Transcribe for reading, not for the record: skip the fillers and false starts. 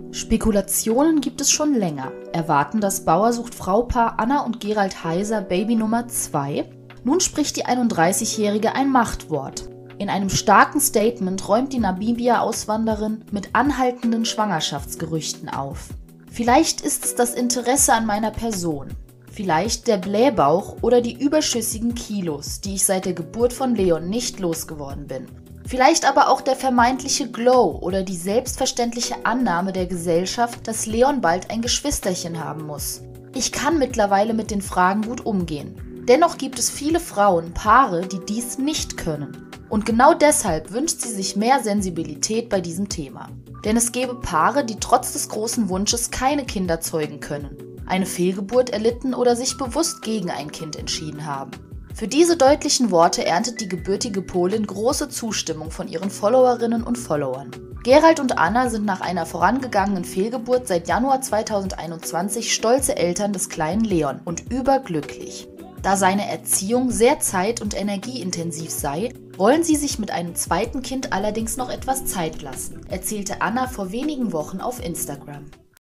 Spekulationen gibt es schon länger. Erwarten das Bauer-sucht-Frau-Paar Anna und Gerald Heiser Baby Nummer 2? Nun spricht die 31-Jährige ein Machtwort. In einem starken Statement räumt die Namibia-Auswanderin mit anhaltenden Schwangerschaftsgerüchten auf. Vielleicht ist es das Interesse an meiner Person. Vielleicht der Blähbauch oder die überschüssigen Kilos, die ich seit der Geburt von Leon nicht losgeworden bin. Vielleicht aber auch der vermeintliche Glow oder die selbstverständliche Annahme der Gesellschaft, dass Leon bald ein Geschwisterchen haben muss. Ich kann mittlerweile mit den Fragen gut umgehen. Dennoch gibt es viele Frauen, Paare, die dies nicht können. Und genau deshalb wünscht sie sich mehr Sensibilität bei diesem Thema. Denn es gäbe Paare, die trotz des großen Wunsches keine Kinder zeugen können, eine Fehlgeburt erlitten oder sich bewusst gegen ein Kind entschieden haben. Für diese deutlichen Worte erntet die gebürtige Polin große Zustimmung von ihren Followerinnen und Followern. Gerald und Anna sind nach einer vorangegangenen Fehlgeburt seit Januar 2021 stolze Eltern des kleinen Leon und überglücklich. Da seine Erziehung sehr zeit- und energieintensiv sei, wollen sie sich mit einem zweiten Kind allerdings noch etwas Zeit lassen, erzählte Anna vor wenigen Wochen auf Instagram.